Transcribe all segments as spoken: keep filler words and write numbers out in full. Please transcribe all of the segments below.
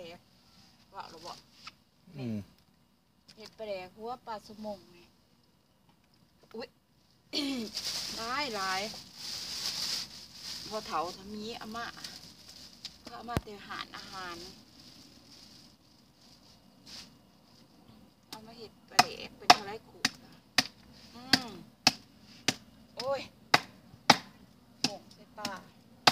ดกว่าหรือบ่เห็ดปลาแดกหัวปลาสมงนี่อุ้ยหลายหลายพอเถาทำมีอาม่าก็อาม่าเตะหารอาหารเอามาเห็ดปลาแดกเป็นเท่าไรขูดอืมโอ้ยหงใส่ปลา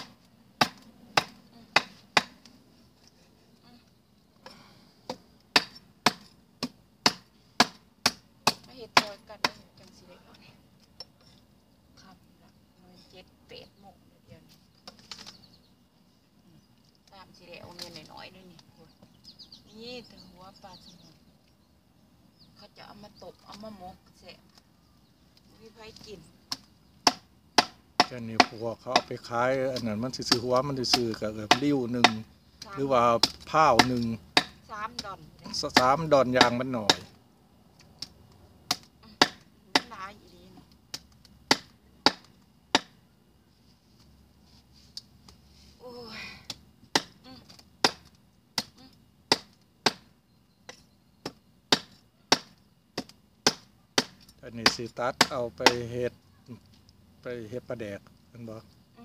เห็ดซอยกันจังสิได้ก่อนคำละเงินเจ็ดเป็ดหมกเดียวนี้ตามสิได้เอาเงินหน่อยๆด้วยนี่นี่แต่หัวปลาสมุนเขาจะเอามาตบเอามาหมกเสร็จมีไผกินแค่นี้พวกเขาเอาไปขายอันนั้นมันซื้อหัวมันซื้อกับแบบริ้วหนึ่งหรือว่าผ้าหนึ่งสามดอนสามดอนยางมันหน่อยอันนี้สิตัดเอาไปเห็ดไปเห็ดปลาแดกมันบอก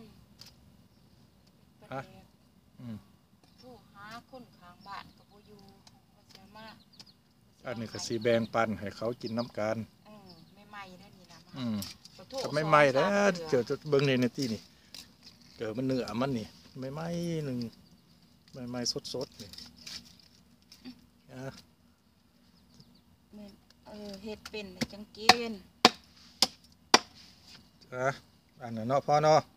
ฮะผู้หาคนข้างบ้านกับผู้อยู่มาเสียมากอันนี้ก็สีแบ่งปันให้เขากินน้ำกันไม่ไหม้ได้นี่นะอืมไม่ไหม้แล้วเจอเบิ้งในในที่นี่เจอมันเนื้อมันนี่ไม่ไหม้หนึ่งไม่ไหม้สดๆนี่นะเออเห็ดเป็นจังกินอ่ะอันนั้นเนาะพ่อเนาะ